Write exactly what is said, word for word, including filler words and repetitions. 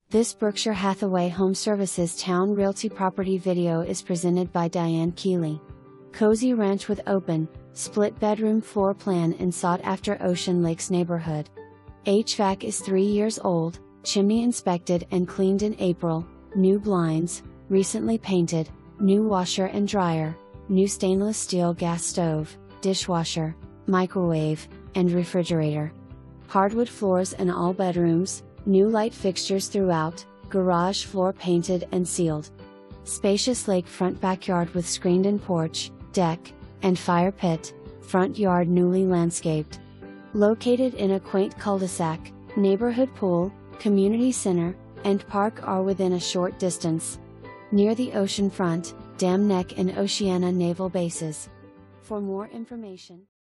This Berkshire Hathaway HomeServices Towne Realty property video is presented by Diane Keeley. Cozy ranch with open, split bedroom floor plan in sought-after Ocean Lakes neighborhood. H V A C is three years old, chimney inspected and cleaned in April, new blinds, recently painted, new washer and dryer, new stainless steel gas stove, dishwasher, microwave, and refrigerator. Hardwood floors in all bedrooms, new light fixtures throughout, garage floor painted and sealed. Spacious lakefront backyard with screened-in porch, deck, and fire pit, front yard newly landscaped. Located in a quaint cul-de-sac, neighborhood pool, community center, and park are within a short distance. Near the oceanfront, Neck and Oceana naval bases. For more information,